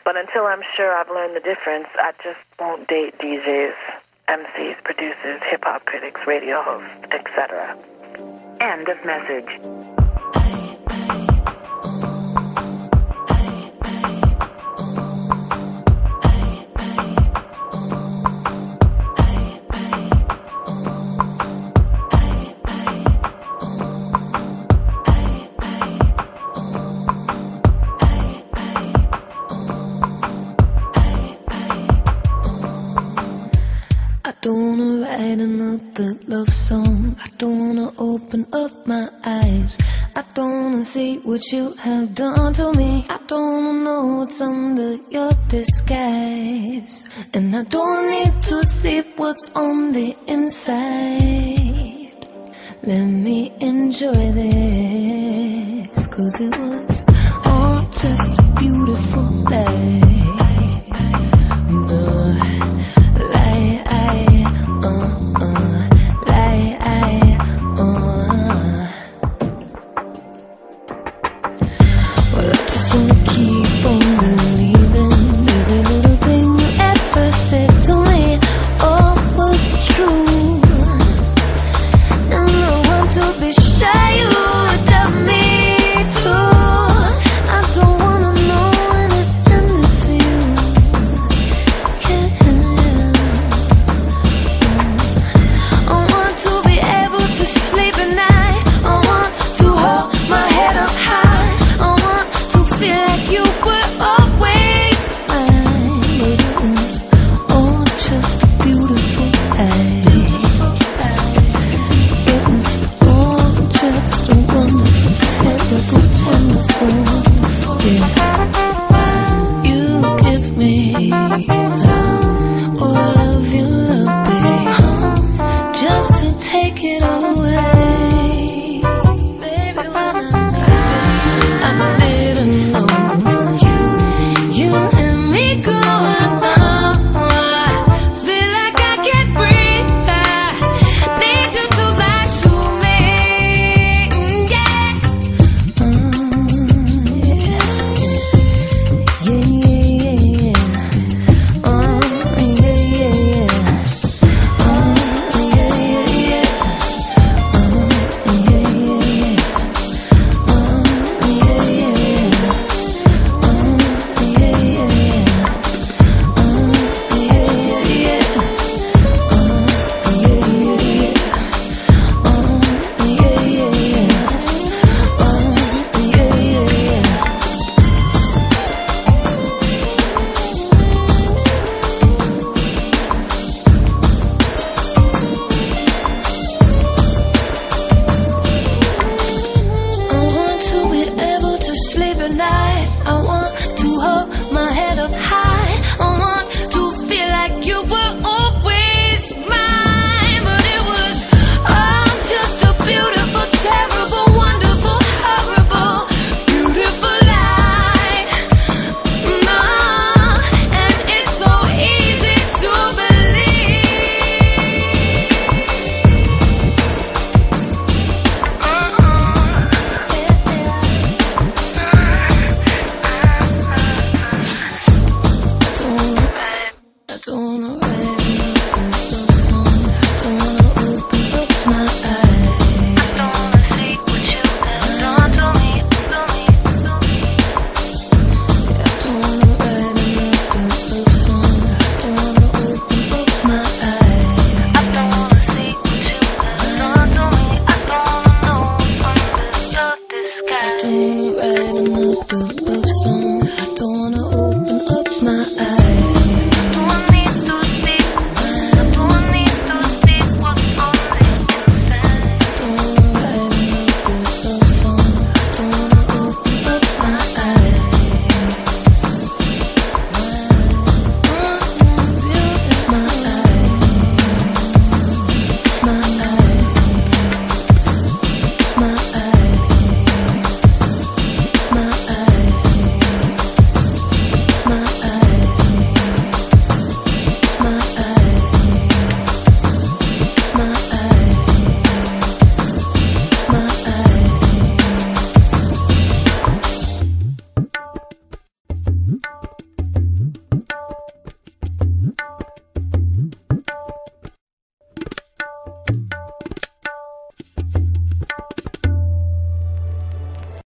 But until I'm sure I've learned the difference, I just won't date DJs, MCs, producers, hip-hop critics, radio hosts, etc. End of message. I don't wanna write another love song. I don't wanna open up my eyes. I don't wanna see what you have done to me. I don't wanna know what's under your disguise. And I don't need to see what's on the inside. Let me enjoy this, 'cause it was all just a beautiful